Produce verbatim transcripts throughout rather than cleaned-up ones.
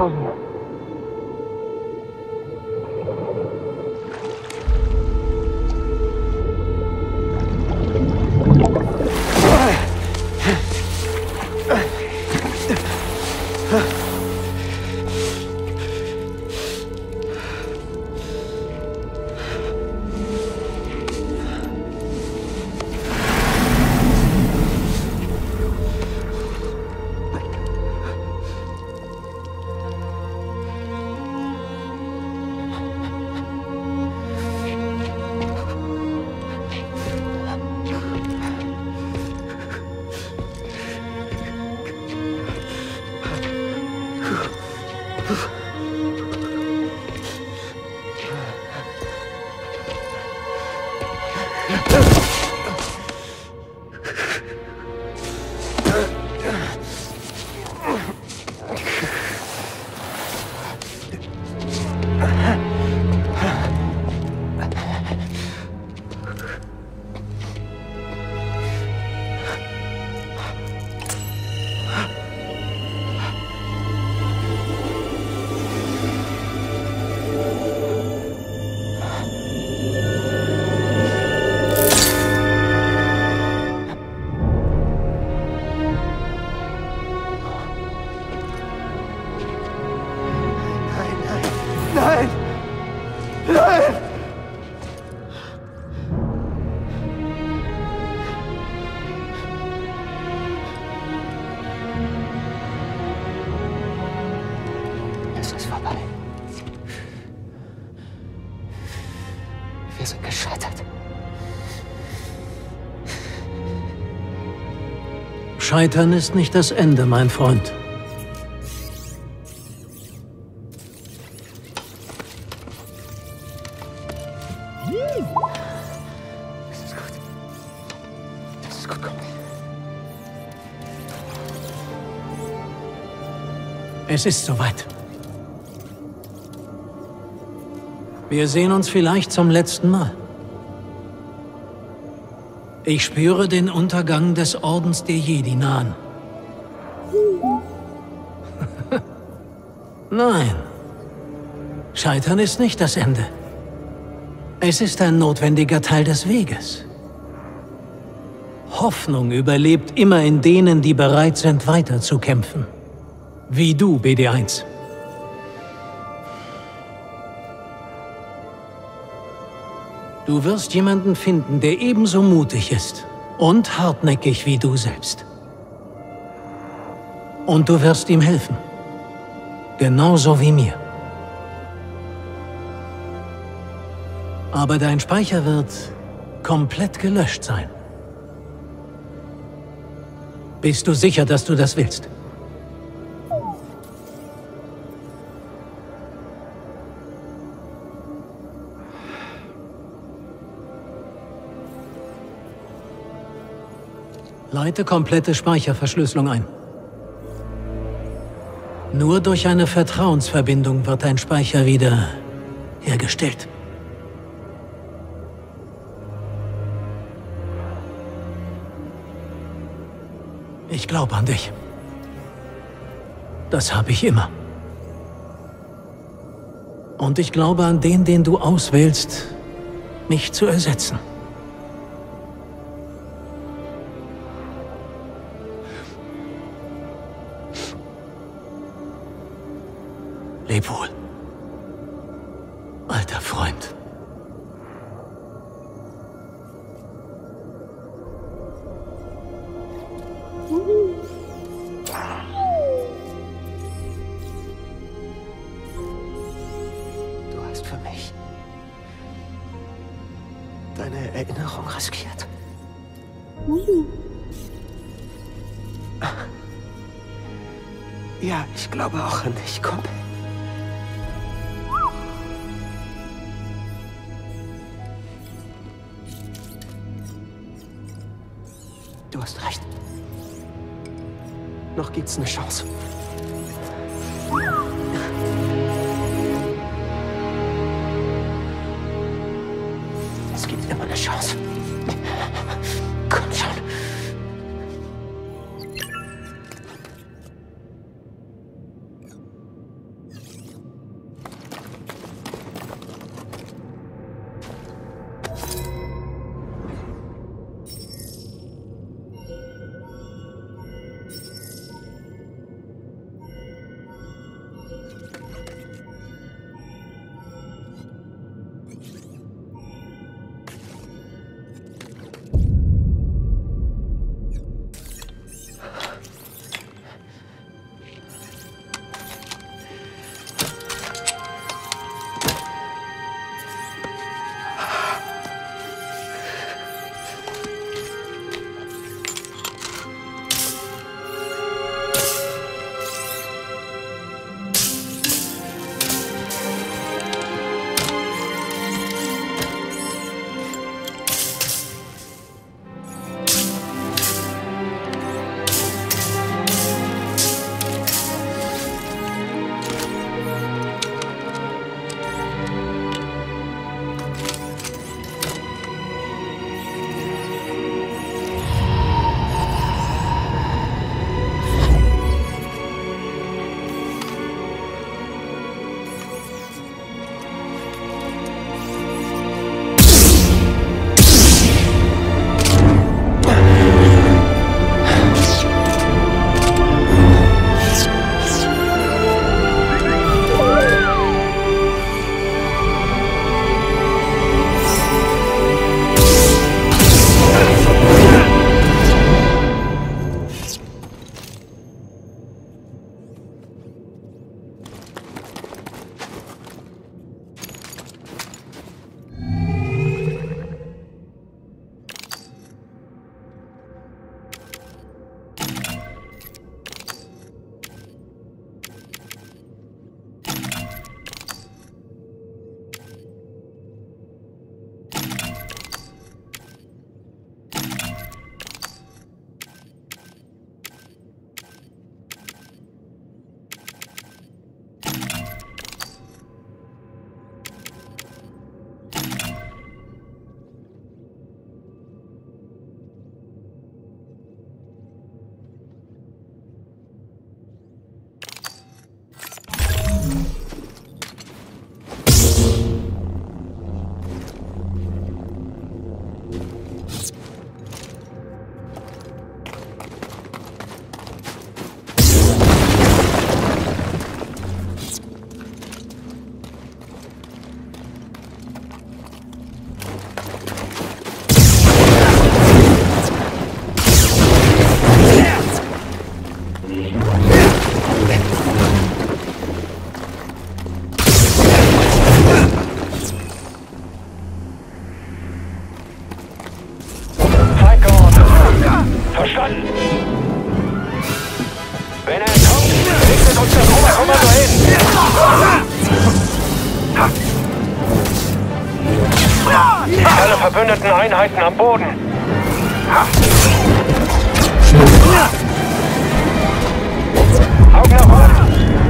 Vertrauen. Wir sind gescheitert. Scheitern ist nicht das Ende, mein Freund. Das ist gut. Das ist gut, komm. Es ist soweit. Wir sehen uns vielleicht zum letzten Mal. Ich spüre den Untergang des Ordens der Jedi nahen. Nein. Scheitern ist nicht das Ende. Es ist ein notwendiger Teil des Weges. Hoffnung überlebt immer in denen, die bereit sind, weiterzukämpfen. Wie du, B D eins. Du wirst jemanden finden, der ebenso mutig ist und hartnäckig wie du selbst. Und du wirst ihm helfen. Genauso wie mir. Aber dein Speicher wird komplett gelöscht sein. Bist du sicher, dass du das willst? Leite komplette Speicherverschlüsselung ein. Nur durch eine Vertrauensverbindung wird dein Speicher wieder hergestellt. Ich glaube an dich. Das habe ich immer. Und ich glaube an den, den du auswählst, mich zu ersetzen. Leb wohl, alter Freund. Du hast für mich deine Erinnerung riskiert. Ja, ich glaube auch an dich, Kumpel. Du hast recht. Noch gibt's eine Chance. Es gibt immer eine Chance. Komm schon. Verstanden? Wenn er kommt, richtet uns das Oberkommando hin. Alle verbündeten Einheiten am Boden. Augen nach vorne.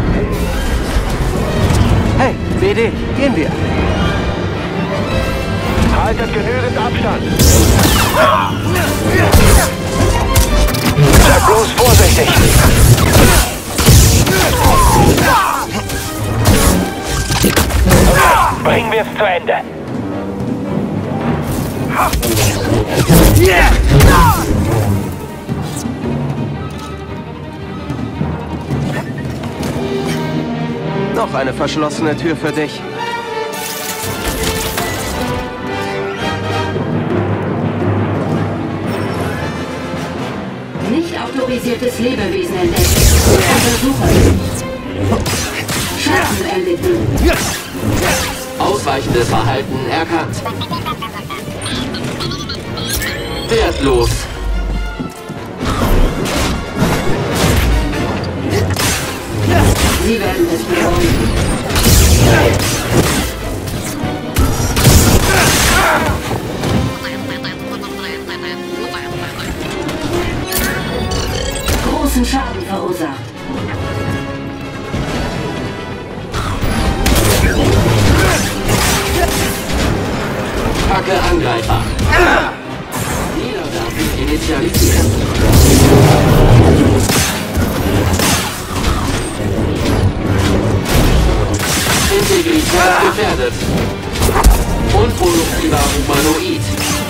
Hey, B D, gehen wir. Haltet genügend Abstand. Seid bloß vorsichtig. Okay, bringen wir es zu Ende. Noch eine verschlossene Tür für dich. Nicht autorisiertes Lebewesen entdeckt. Untersuchen. Schaden erlitten. Ausweichendes Verhalten erkannt. Wertlos. Sie werden es bereuen. Großen Schaden verursacht. Hacke Angreifer. Niederwerfen initialisieren. Integrität gefährdet. Unproduktiver Humanoid.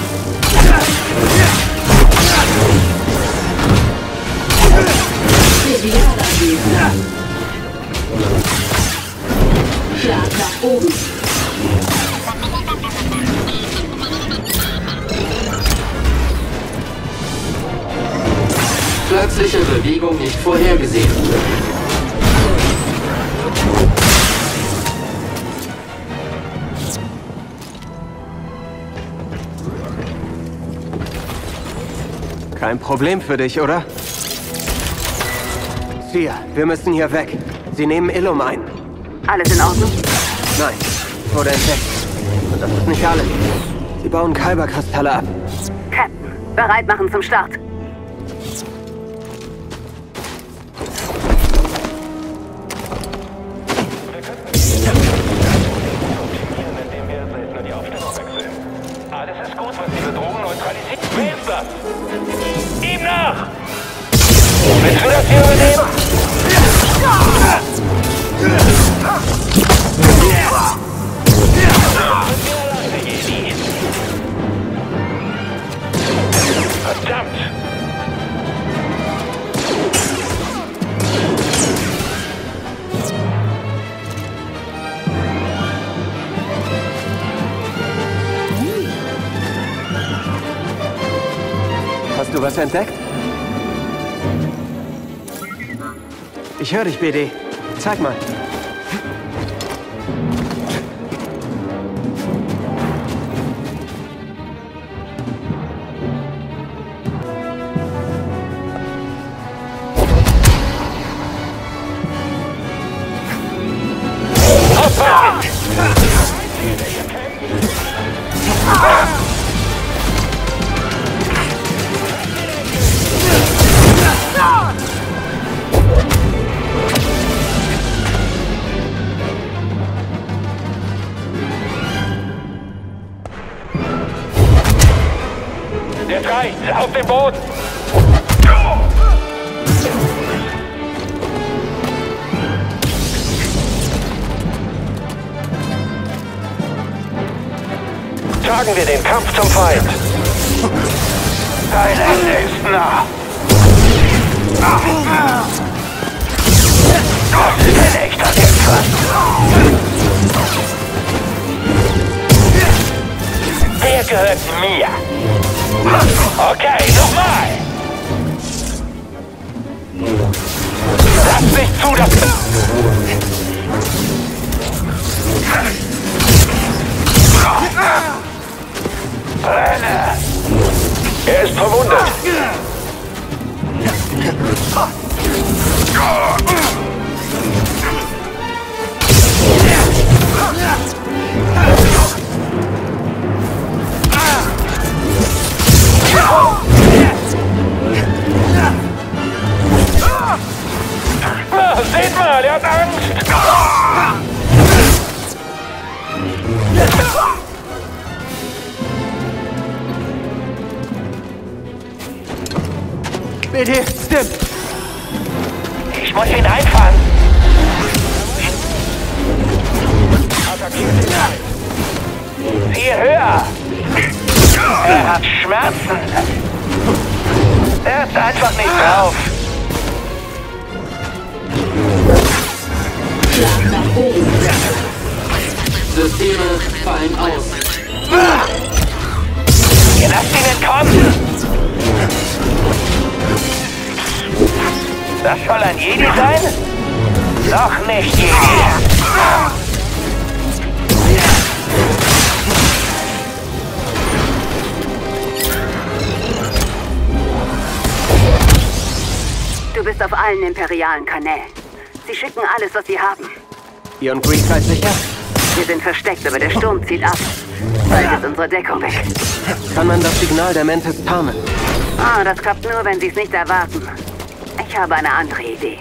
Spezialagenten. Schlag nach oben. Plötzliche Bewegung nicht vorhergesehen. Kein Problem für dich, oder? Vier, wir müssen hier weg. Sie nehmen Illum ein. Alles in Ordnung? Nein, wurde entdeckt. Und das ist nicht alles. Sie bauen Kyberkristalle ab. Captain, bereit machen zum Start. Alles ist gut, was die Bedrohung neutralisiert. Wer ist das? Ihm nach! Willst du das hier übernehmen? Verdammt! Hast du was entdeckt? Ich höre dich, B D. Zeig mal. Der drei, auf den Boden! Tragen wir den Kampf zum Feind. Dein Ende ist nah. Du bist ein echter Kämpfer. Der gehört mir. Okay, nochmal. Lass nicht zu, dass... Brenne! Er ist verwundet. Na, seht mal, er hat Angst! B D, stimmt! Ich muss ihn einfangen! Attackiert ihn! Viel höher! Er hat Schmerzen! Er ist einfach nicht drauf! Schlag nach oben. Systeme fallen aus. Ihr lasst ihn entkommen! Das soll ein Jedi sein? Noch nicht Jedi! Du bist auf allen imperialen Kanälen. Sie schicken alles, was sie haben. Ihr und Grease seid sicher? Wir sind versteckt, aber der Sturm zieht ab. Bald ist unsere Deckung weg. Kann man das Signal der Mantis tarnen? Ah, das klappt nur, wenn sie es nicht erwarten. Ich habe eine andere Idee.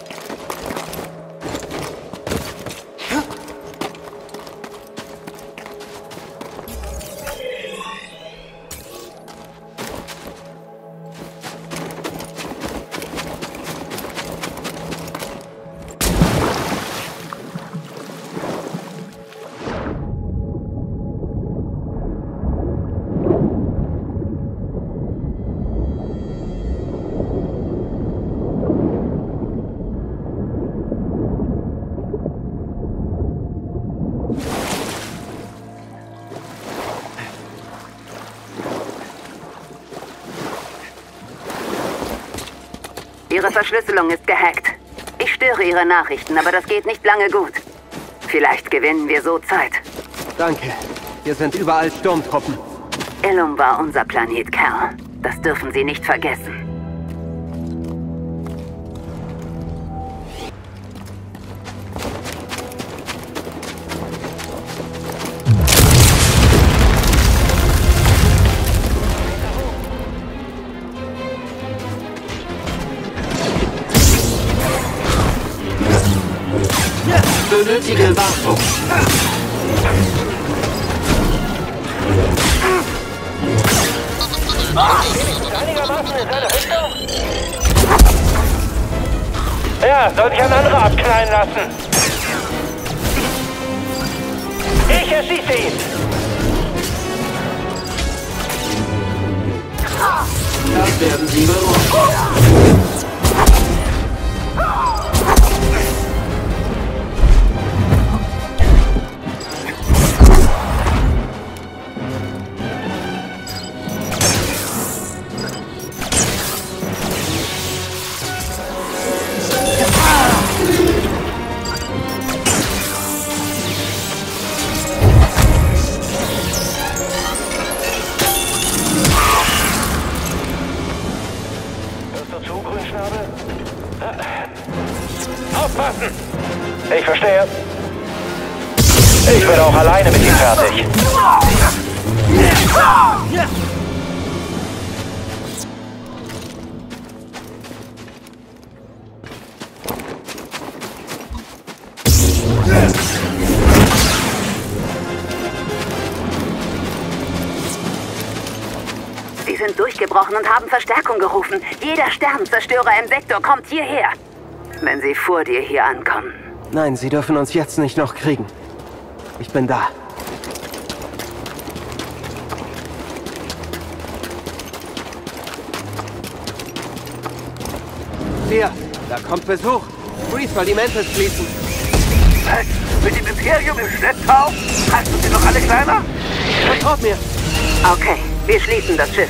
Ihre Verschlüsselung ist gehackt. Ich störe Ihre Nachrichten, aber das geht nicht lange gut. Vielleicht gewinnen wir so Zeit. Danke. Hier sind überall Sturmtruppen. Illum war unser Planet, Kerl. Das dürfen Sie nicht vergessen. Benötige Wartung. Einigermaßen in seine Richtung? Ja, soll sich ein anderer abknallen lassen. Ich erschieße ihn. Das werden Sie bereuen. Aufpassen! Ich verstehe. Ich werde auch alleine mit ihm fertig. Sie sind durchgebrochen und haben Verstärkung gerufen. Jeder Sternenzerstörer im Sektor kommt hierher. Wenn sie vor dir hier ankommen. Nein, sie dürfen uns jetzt nicht noch kriegen. Ich bin da. Hier, da kommt Besuch. Grease soll die Mantis schließen. Was? Mit dem Imperium im Schlepptau? Hast du sie noch alle kleiner? Vertraut mir. Okay, wir schließen das Schiff.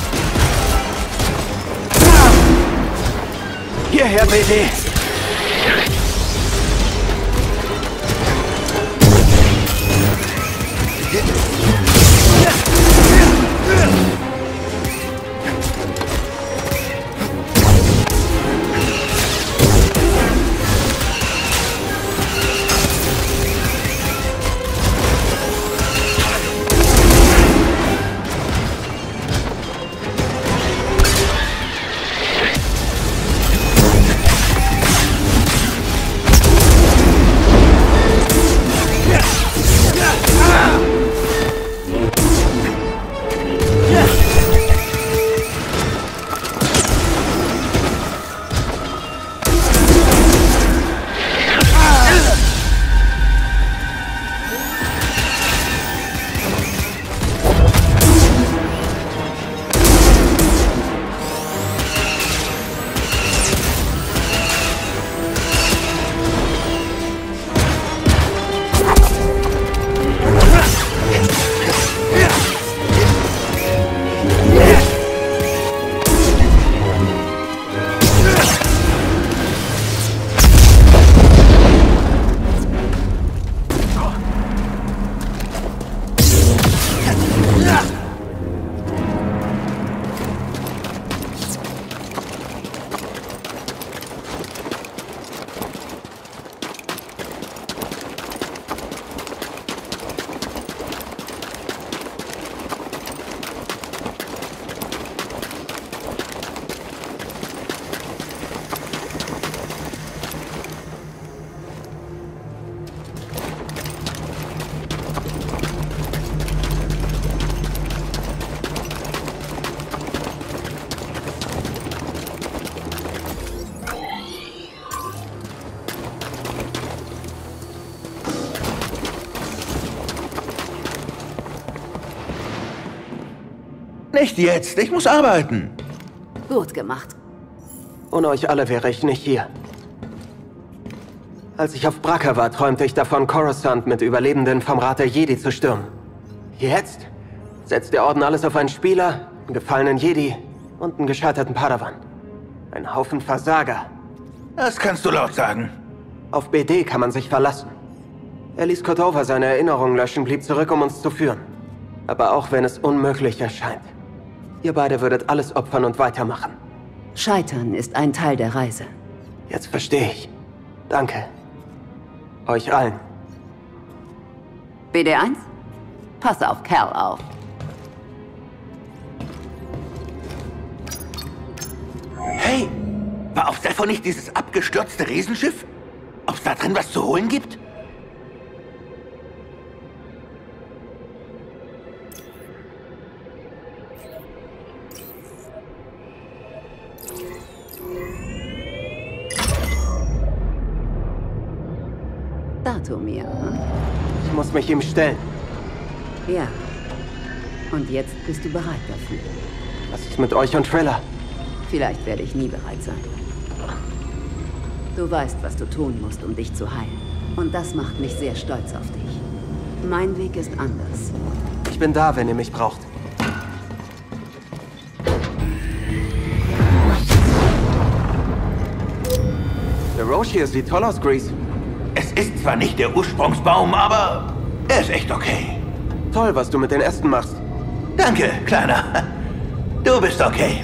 Hierher, B D. Nicht jetzt, ich muss arbeiten. Gut gemacht. Ohne euch alle wäre ich nicht hier. Als ich auf Bracca war, träumte ich davon, Coruscant mit Überlebenden vom Rat der Jedi zu stürmen. Jetzt setzt der Orden alles auf einen Spieler, einen gefallenen Jedi und einen gescheiterten Padawan. Ein Haufen Versager. Das kannst du laut sagen. Auf B D kann man sich verlassen. Er ließ Cordova seine Erinnerungen löschen, blieb zurück, um uns zu führen. Aber auch wenn es unmöglich erscheint, ihr beide würdet alles opfern und weitermachen. Scheitern ist ein Teil der Reise. Jetzt verstehe ich. Danke. Euch allen. B D eins? Pass auf Cal auf. Hey, war auf Zephyr nicht dieses abgestürzte Riesenschiff? Ob's da drin was zu holen gibt? Datumir, hm? Ich muss mich ihm stellen. Ja. Und jetzt bist du bereit dafür. Was ist mit euch und Triller? Vielleicht werde ich nie bereit sein. Du weißt, was du tun musst, um dich zu heilen. Und das macht mich sehr stolz auf dich. Mein Weg ist anders. Ich bin da, wenn ihr mich braucht. Der Roche hier sieht toll aus, Grease. Es ist zwar nicht der Ursprungsbaum, aber er ist echt okay. Toll, was du mit den Ästen machst. Danke, Kleiner. Du bist okay.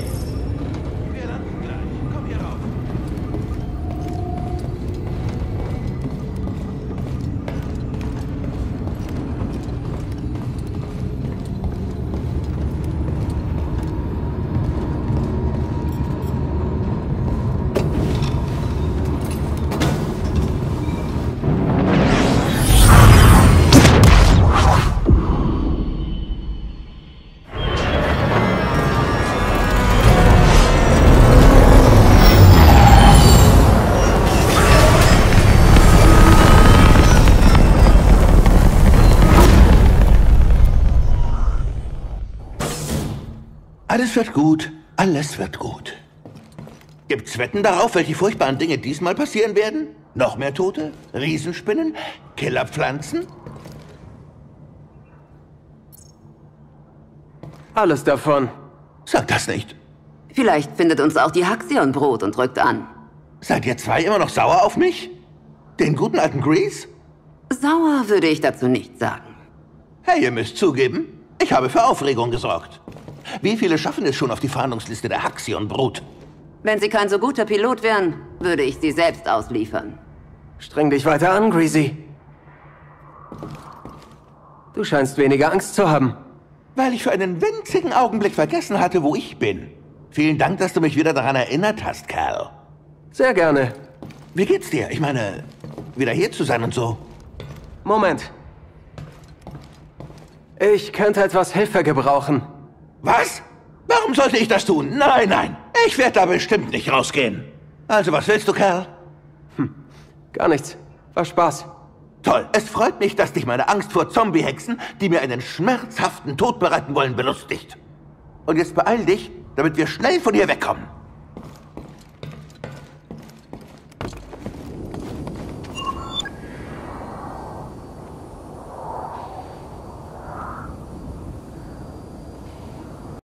Alles wird gut. Alles wird gut. Gibt's Wetten darauf, welche furchtbaren Dinge diesmal passieren werden? Noch mehr Tote? Riesenspinnen? Killerpflanzen? Alles davon. Sag das nicht. Vielleicht findet uns auch die Haxion Brot und rückt an. Seid ihr zwei immer noch sauer auf mich? Den guten alten Grease? Sauer würde ich dazu nicht sagen. Hey, ihr müsst zugeben, ich habe für Aufregung gesorgt. Wie viele schaffen es schon auf die Fahndungsliste der Haxion-Brut? Wenn Sie kein so guter Pilot wären, würde ich Sie selbst ausliefern. Streng dich weiter an, Greasy. Du scheinst weniger Angst zu haben. Weil ich für einen winzigen Augenblick vergessen hatte, wo ich bin. Vielen Dank, dass du mich wieder daran erinnert hast, Cal. Sehr gerne. Wie geht's dir? Ich meine, wieder hier zu sein und so. Moment. Ich könnte etwas Hilfe gebrauchen. Was? Warum sollte ich das tun? Nein, nein. Ich werde da bestimmt nicht rausgehen. Also, was willst du, Cal? Hm, gar nichts. War Spaß. Toll. Es freut mich, dass dich meine Angst vor Zombie-Hexen, die mir einen schmerzhaften Tod bereiten wollen, belustigt. Und jetzt beeil dich, damit wir schnell von hier wegkommen.